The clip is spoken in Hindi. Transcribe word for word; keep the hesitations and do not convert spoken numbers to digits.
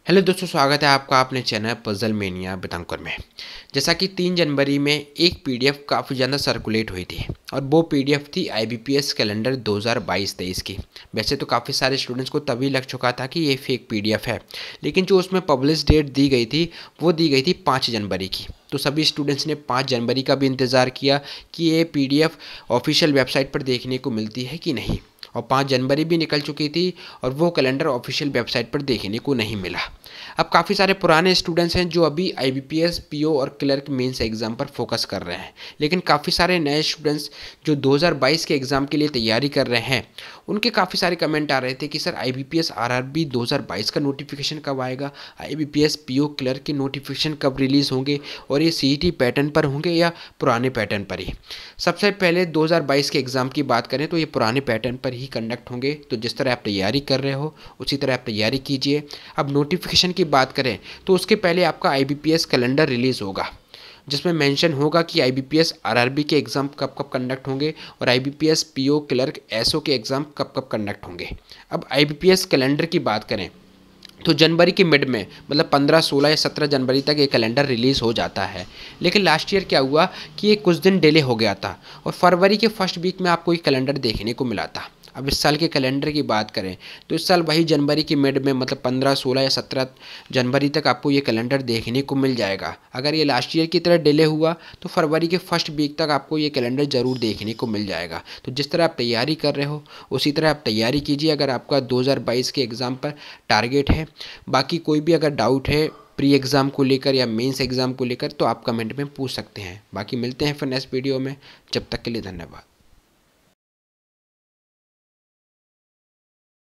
हेलो दोस्तों, स्वागत है आपका अपने चैनल पजल मेनिया बितंकुर में। जैसा कि तीन जनवरी में एक पीडीएफ काफ़ी ज़्यादा सर्कुलेट हुई थी और वो पीडीएफ थी आईबीपीएस कैलेंडर दो हज़ार बाईस तेईस की। वैसे तो काफ़ी सारे स्टूडेंट्स को तभी लग चुका था कि ये फेक पीडीएफ है, लेकिन जो उसमें पब्लिश डेट दी गई थी वो दी गई थी पाँच जनवरी की। तो सभी स्टूडेंट्स ने पाँच जनवरी का भी इंतज़ार किया कि ये पीडीएफ ऑफिशियल वेबसाइट पर देखने को मिलती है कि नहीं, और पाँच जनवरी भी निकल चुकी थी और वो कैलेंडर ऑफिशियल वेबसाइट पर देखने को नहीं मिला। अब काफ़ी सारे पुराने स्टूडेंट्स हैं जो अभी आईबीपीएस, पीओ और क्लर्क मेंस एग्ज़ाम पर फोकस कर रहे हैं, लेकिन काफ़ी सारे नए स्टूडेंट्स जो दो हज़ार बाईस के एग्ज़ाम के लिए तैयारी कर रहे हैं, उनके काफ़ी सारे कमेंट आ रहे थे कि सर आईबीपीएस आरआरबी दो हज़ार बाईस का नोटिफिकेशन कब आएगा, आईबीपीएस पीओ क्लर्क के नोटिफिकेशन कब रिलीज़ होंगे और ये सीईटी पैटर्न पर होंगे या पुराने पैटर्न पर ही। सबसे पहले दो हज़ार बाईस के एग्ज़ाम की बात करें तो ये पुराने पैटर्न पर ही कंडक्ट होंगे। तो जिस तरह आप तैयारी कर रहे हो उसी तरह आप तैयारी कीजिए। अब नोटिफिकेशन की बात करें तो उसके पहले आपका आईबीपीएस कैलेंडर रिलीज़ होगा, जिसमें मेंशन होगा कि आईबीपीएस आरआरबी के एग्ज़ाम कब कब कंडक्ट होंगे और आईबीपीएस पीओ क्लर्क एसओ के एग्ज़ाम कब कब कंडक्ट होंगे। अब आईबीपीएस कैलेंडर की बात करें तो जनवरी के मिड में, मतलब पंद्रह, सोलह या सत्रह जनवरी तक ये कैलेंडर रिलीज़ हो जाता है। लेकिन लास्ट ईयर क्या हुआ कि ये कुछ दिन डिले हो गया था और फरवरी के फर्स्ट वीक में आपको ये कैलेंडर देखने को मिला था। अब इस साल के कैलेंडर की बात करें तो इस साल वही जनवरी की मिड में, मतलब पंद्रह, सोलह या सत्रह जनवरी तक आपको ये कैलेंडर देखने को मिल जाएगा। अगर ये लास्ट ईयर की तरह डिले हुआ तो फरवरी के फर्स्ट वीक तक आपको ये कैलेंडर ज़रूर देखने को मिल जाएगा। तो जिस तरह आप तैयारी कर रहे हो उसी तरह आप तैयारी कीजिए अगर आपका दो हज़ार बाईस के एग्ज़ाम पर टारगेट है। बाकी कोई भी अगर डाउट है प्री एग्ज़ाम को लेकर या मेंस एग्ज़ाम को लेकर तो आप कमेंट में पूछ सकते हैं। बाकी मिलते हैं फिर नेक्स्ट वीडियो में, जब तक के लिए धन्यवाद।